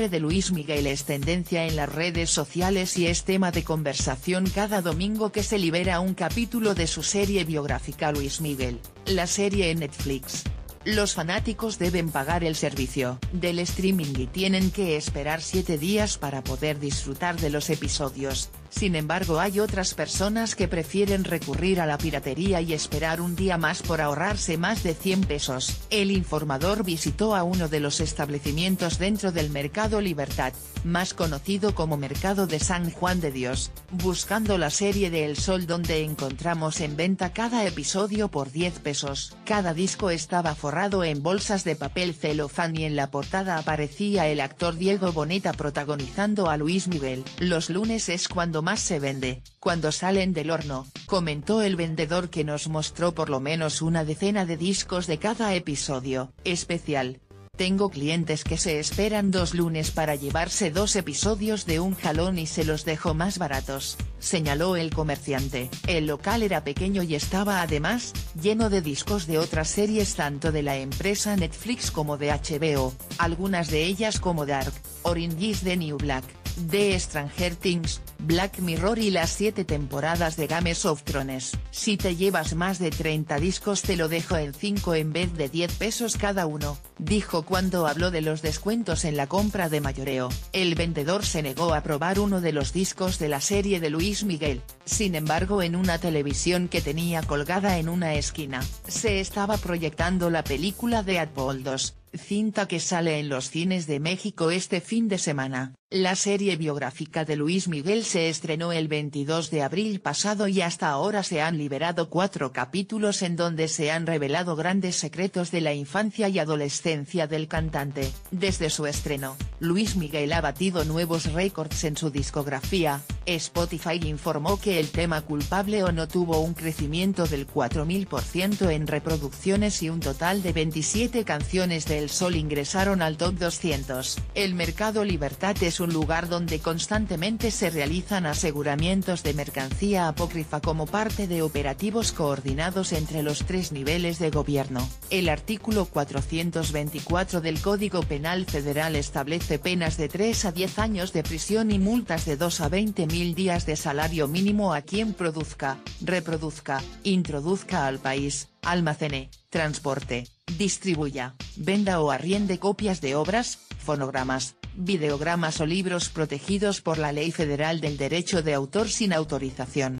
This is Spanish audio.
nombre de Luis Miguel es tendencia en las redes sociales y es tema de conversación cada domingo que se libera un capítulo de su serie biográfica Luis Miguel, la serie en Netflix. Los fanáticos deben pagar el servicio del streaming y tienen que esperar 7 días para poder disfrutar de los episodios. Sin embargo, hay otras personas que prefieren recurrir a la piratería y esperar un día más por ahorrarse más de 100 pesos. El informador visitó a uno de los establecimientos dentro del Mercado Libertad, más conocido como Mercado de San Juan de Dios, buscando la serie de El Sol, donde encontramos en venta cada episodio por 10 pesos. Cada disco estaba forrado en bolsas de papel celofán y en la portada aparecía el actor Diego Boneta protagonizando a Luis Miguel. Los lunes es cuando más se vende, cuando salen del horno, comentó el vendedor, que nos mostró por lo menos una decena de discos de cada episodio especial. Tengo clientes que se esperan 2 lunes para llevarse 2 episodios de un jalón y se los dejo más baratos, señaló el comerciante. El local era pequeño y estaba además lleno de discos de otras series tanto de la empresa Netflix como de HBO, algunas de ellas como Dark, Orange is the New Black, The Stranger Things, Black Mirror y las 7 temporadas de Game of Thrones. Si te llevas más de 30 discos te lo dejo en 5 en vez de 10 pesos cada uno, dijo cuando habló de los descuentos en la compra de mayoreo. El vendedor se negó a probar uno de los discos de la serie de Luis Miguel. Sin embargo, en una televisión que tenía colgada en una esquina, se estaba proyectando la película Deadpool 2, cinta que sale en los cines de México este fin de semana. La serie biográfica de Luis Miguel se estrenó el 22 de abril pasado y hasta ahora se han liberado 4 capítulos en donde se han revelado grandes secretos de la infancia y adolescencia del cantante. Desde su estreno, Luis Miguel ha batido nuevos récords en su discografía. Spotify informó que el tema Culpable o No tuvo un crecimiento del 4000% en reproducciones y un total de 27 canciones de El Sol ingresaron al top 200. El Mercado Libertad es un lugar donde constantemente se realizan aseguramientos de mercancía apócrifa como parte de operativos coordinados entre los 3 niveles de gobierno. El artículo 424 del Código Penal Federal establece penas de 3 a 10 años de prisión y multas de 2 a 20.000 días de salario mínimo a quien produzca, reproduzca, introduzca al país, almacene, transporte, distribuya, venda o arriende copias de obras, fonogramas, videogramas o libros protegidos por la Ley Federal del Derecho de Autor sin autorización.